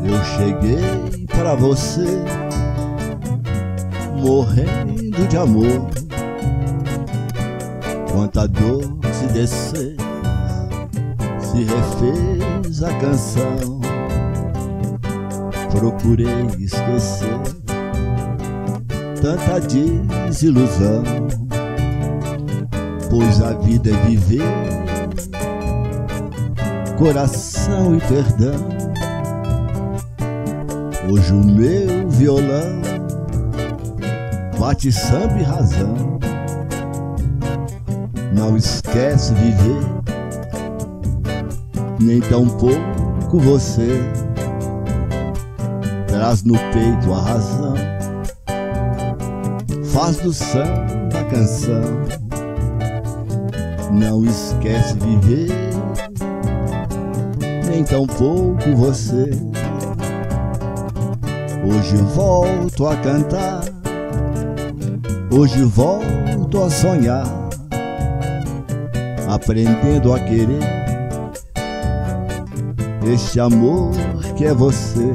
Eu cheguei pra você morrendo de amor. Quanta dor se descer, se refez a canção. Procurei esquecer tanta desilusão, pois a vida é viver, coração e perdão. Hoje o meu violão bate samba e razão. Não esquece viver, nem tampouco você traz no peito a razão, faz do samba a canção. Não esquece viver, nem tampouco você. Hoje volto a cantar, hoje volto a sonhar, aprendendo a querer este amor que é você.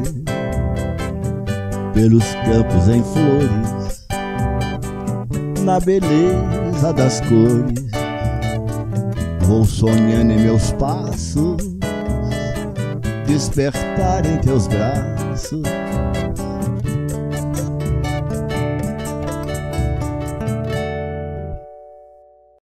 Pelos campos em flores, na beleza das cores, vou sonhando em meus passos, despertar em teus braços.